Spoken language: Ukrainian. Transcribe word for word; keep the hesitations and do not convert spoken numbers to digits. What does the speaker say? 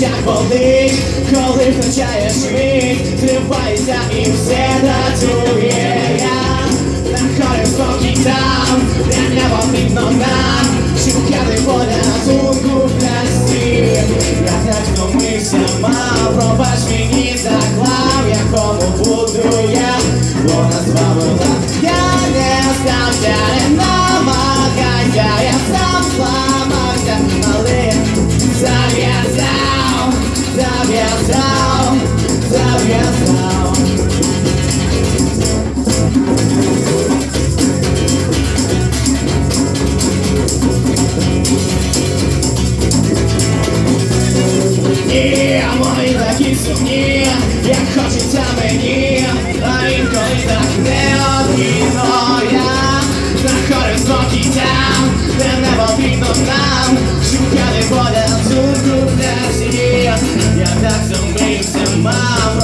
плечах болить, коли втрачаєш мить, тривається і все дратує. Знаходив спокій там, де не потрібно нам шукати порятунку в плясі. Я так втомився, мав, пробач мені заклав, якому буду я, бо назвала. Я не здався, не намагайся, я сам зламався, але зав'язав, зав'язав, зав'язав. І мої такі сумні, як хочеться мені, а інколи так необхідно. Я знаходив спокій там, де не потрібно нам шукати порятунку в плясі. Я так втомився, мав,